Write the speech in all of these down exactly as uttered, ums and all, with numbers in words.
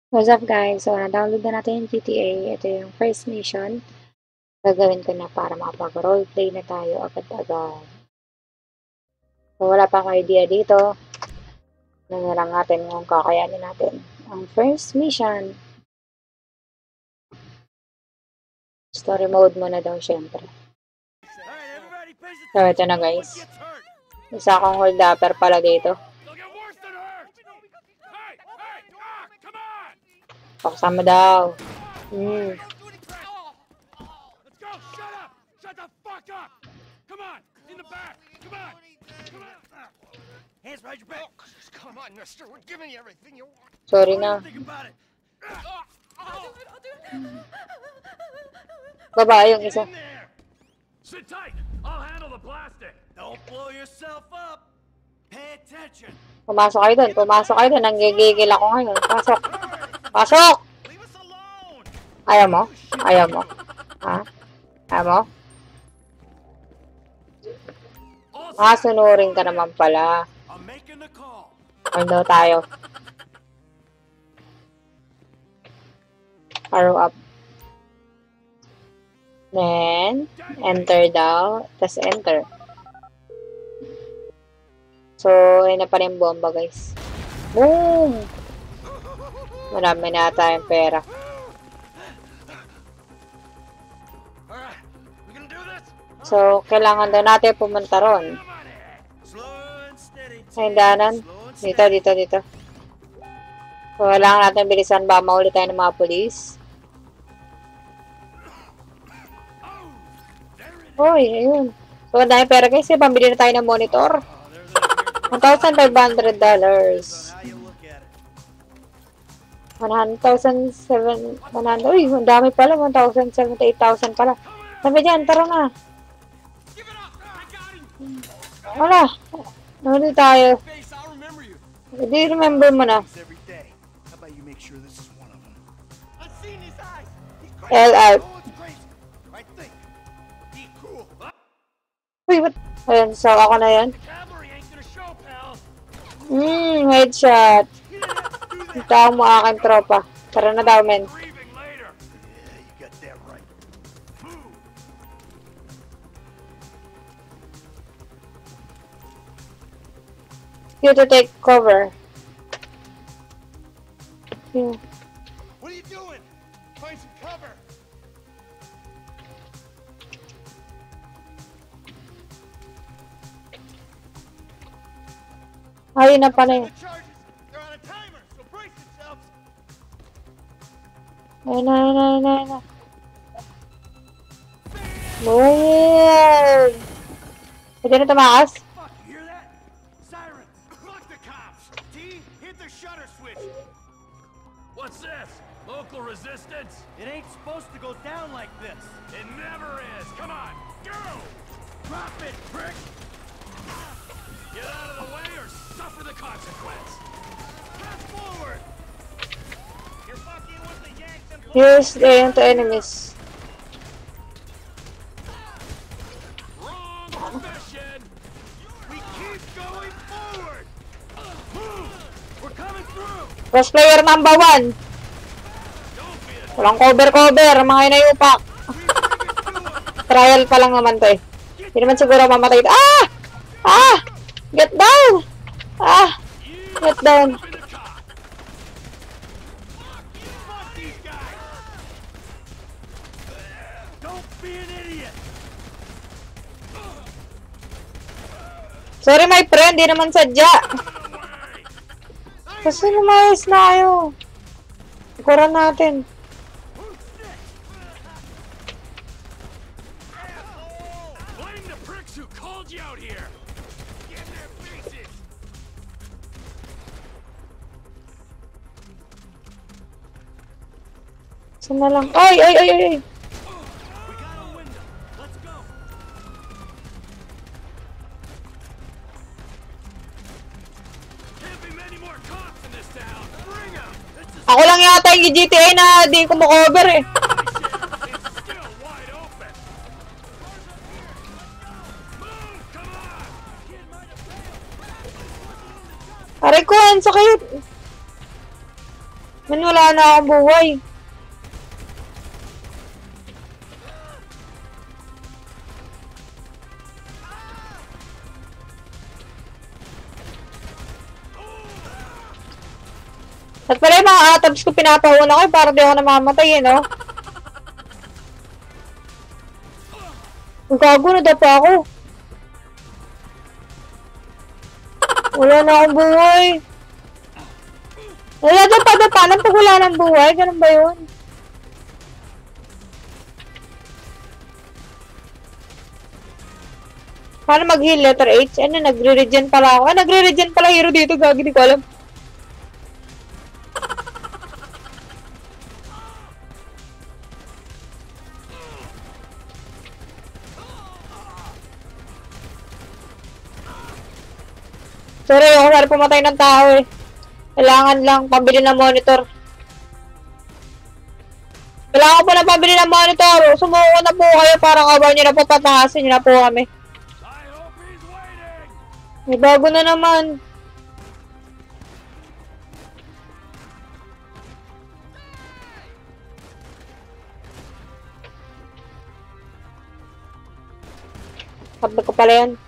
What's up guys? So, na-download na natin yung G T A. Ito yung first mission. Gagawin ko na para makapag-roleplay na tayo agad-agad. So, wala pa akong idea dito. Ano na lang natin kung kakayanin natin. Ang first mission. Story mode muna daw syempre. So, ito na guys. Isa akong hold-upper pala dito. Pakasama mo daw. Hmm. Sorry na. Baba yung isa. Sit tight. I'll handle the plastic. Don't blow yourself up. Pay attention. Pumasok kayo doon. Pumasok kayo doon. Nanggigigil ako ngayon. Pasok. Pasok! Leave us alone. Ayaw mo? Ayaw mo? Ha? Ayaw mo? Ah, sunurin ka naman pala. I'm making the call. Ano tayo? Arrow up. Then, enter daw. Tapos enter. So, ayun na pa rin bomba, guys. Boom! Marami na tayong pera. Alright, we gonna do this? So, kailangan daw natin pumunta ron. Slow and steady. Sa hindanan. Dito, dito, dito. So, kailangan natin bilisan ba mauli tayo ng mga polis. Uy, ayun. So, dahil pera guys, eh, pambili na tayo ng monitor. one thousand five hundred dollars. one thousand seven hundred. Uy, ang dami pala. one thousand seventy-eight thousand pala. Sabi dyan, tara na. Wala. Nahuli tayo. Hindi remember mo na. L out. Uy, what? Ayun, so ako na yan. Hmm, headshot. Ito mo aking tropa. Tara na daw, men. You to take cover. Yeah. What are you doing? Find some cover. Ayun na pala yun. They're on a timer, so brace yourselves. Ayun na, ayun na, ayun na, ayun na. Boom! Pwede na tumakas? Fuck, you hear that? Siren. Fuck the cops. T, hit the shutter switch. What's this? Local resistance? It ain't supposed to go down like this. It never is. Come on, go! Drop it, prick! Get out of the way or suffer the consequence. Press forward. You're fucking with the Yanks and Here's the into enemies. wrong profession. We keep going forward. Move. We're coming through. Cross player number one. Don't be a Walang cover-cover. Mga inayupak. Trial pa lang naman to eh. Hindi naman siguro mamatay. Ah! Ah! Get down! Ah! Get down. in the car. Fuck these guys. Don't be an idiot. Sorry my friend, di naman sadya. Kasi lumayas na kayo. Ikuran natin. Blame the pricks who called you out here. Get in their faces. Saan na lang? Ay, ay, ay, ay. We got a window. Let's go. Can't be many more cops in this town. Bring 'em. This is Ako lang yata yung G T A na di ko makover eh. It's still wide open. Move, come on. Aray ko, ang sakit. Man, wala na akong buhay. At pala yung mga atoms ko pinapahuna ko para di ako namamatay eh, no? Ang gago, nadapa ako. Wala na akong buhay. Wala na pa dapa lang pag wala ng buhay. Ganun ba yun? Paano mag-heal letter H? Ano, nagre-regen pala ako. Ah, nagre-regen pala hero dito. Gagi, di ko alam. Sorry, ako sana pumatay ng tao eh. Kailangan lang pabili ng monitor. Kailangan ko po na pabili ng monitor. Sumuko na po kayo para kabaw nyo na po patakasin nyo na po kami. May bago na naman. Kapag ko pala yan.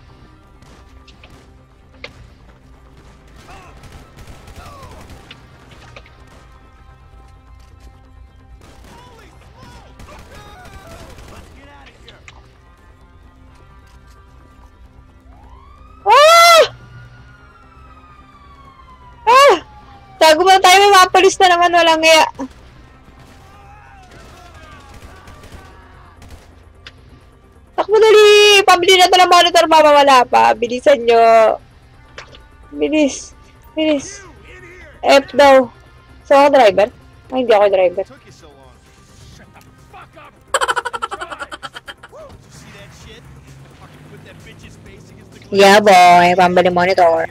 Tago mo tayo, may mapalis na naman, walang iya. Takbo dali! Pabili na ito ng monitor, mamawala pa. Bilisan nyo. Bilis. Bilis. F daw. So, ako driver? Ay, hindi ako driver. Yeah, boy. Pambili monitor.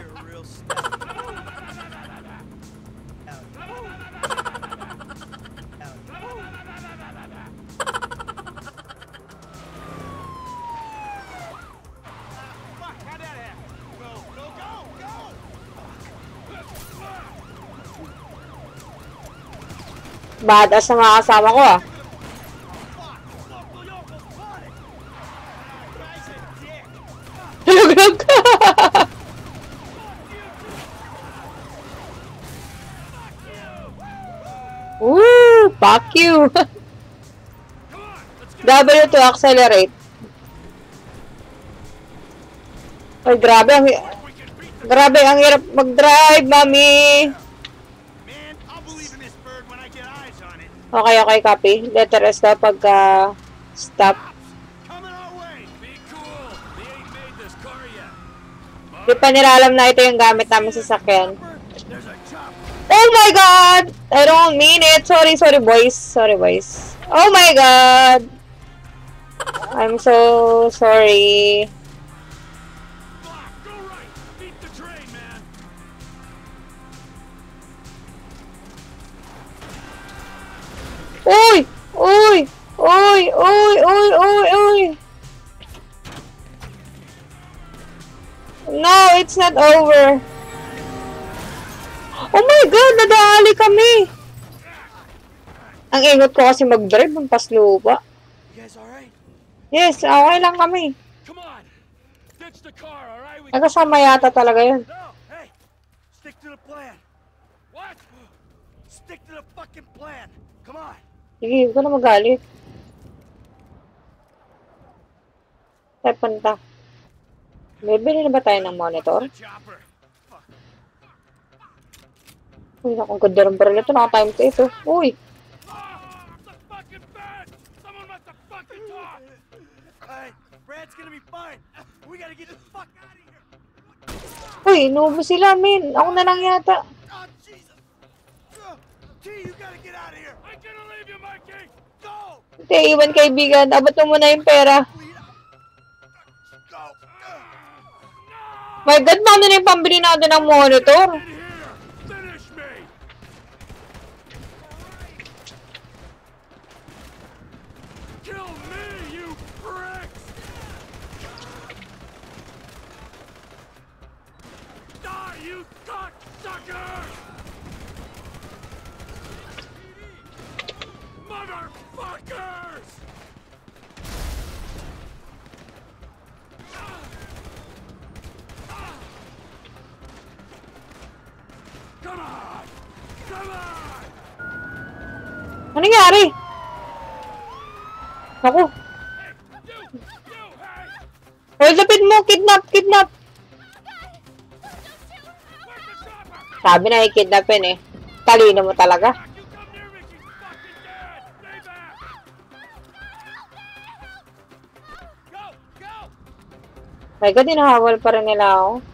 Badass na mga kasama ko ah. Tulog ka! Woo! Fuck you! W to accelerate. Ay, grabe ang... Grabe ang hirap mag-drive, mami! Okay, okay, copy. Letter S daw pagka stop. Di pa nila alam na ito yung gamit namin sa sakyan. Oh my god! I don't mean it. Sorry, sorry boys. Sorry boys. Oh my god! I'm so sorry. Uy! Uy! Uy! Uy! Uy! Uy! Uy! No, it's not over. Oh my god! Nadali kami! Ang ingot ko kasi mag-drive ng paslupa. Yes, okay lang kami. Nagkasama yata talaga yun. Stick to the plan. What? Stick to the fucking plan. Come on. Sige, huwag ka na magalit. Saan punta? Bibili na ba tayo ng monitor? Uy, naku, ang ganda ng baril ito. Naka-time to ito. Uy! Uy, inubo sila, min. Ako na lang yata. Hindi, iwan kaibigan. Abot mo muna yung pera. My God, paano na yung pambili natin ng monitor? Motherfuckers! Come on! Come on! Ano nangyari? Ako. Hey, you! You! Hey! Hold upin mo! Kidnap! Kidnap! Where's the chopper? Sabi na i-kidnapin eh. Talino mo talaga. You come near me, she's fucking dead! Stay back! Go! Go! My God, hinahawal pa rin nila ako.